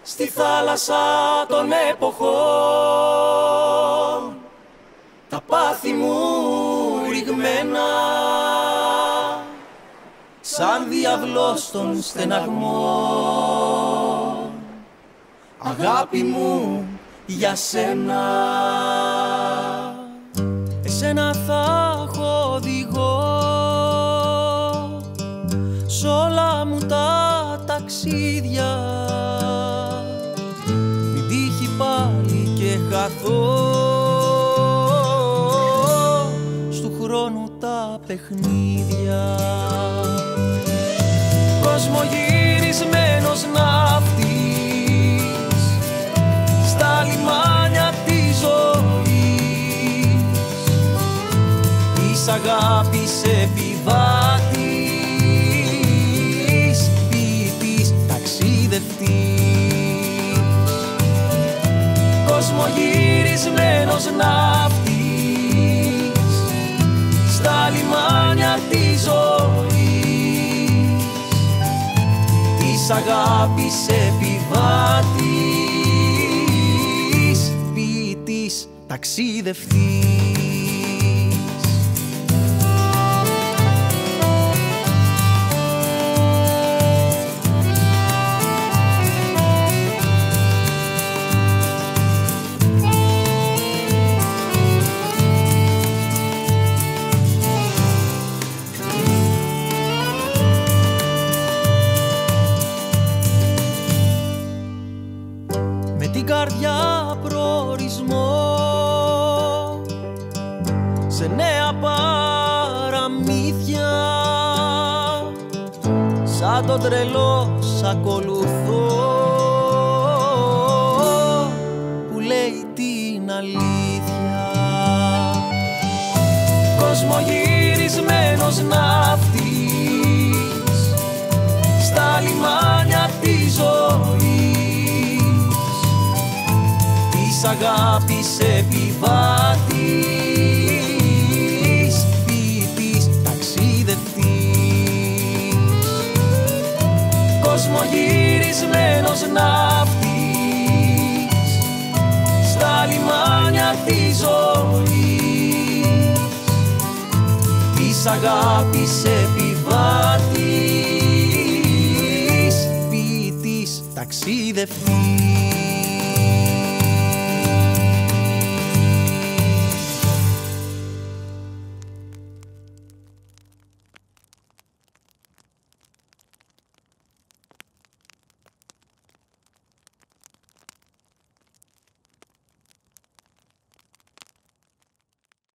στη θάλασσα των εποχών. Τα πάθη μου ρηγμένα σαν διαβλός των στεναγμών. Αγάπη μου για σένα, εσένα θα έχω οδηγό σ' όλα μου τα ταξίδια. Μην τύχει πάλι και χαθώ στου χρόνου τα παιχνίδια. Κοσμογυρισμένος ναύτης στα λιμάνια της ζωής, της αγάπης επιβάτης, ποιητής, ταξιδευτής. Κοσμογυρισμένος ναύτης στα λιμάνια της ζωής, της αγάπης επιβάτης, ποιητής, ταξιδευτής. Με την καρδιά προορισμό σε νέα παραμύθια, σαν τον τρελό σ' ακολουθώ που λέει την αλήθεια. Κοσμογυρισμένος ναύτης στα λιμάνια της ζωής, της αγάπης επιβάτης, ποιητής, ταξιδευτής. Κοσμογυρισμένος ναύτης στα λιμάνια της ζωής, της αγάπης επιβάτης, ποιητής, ταξιδευτής.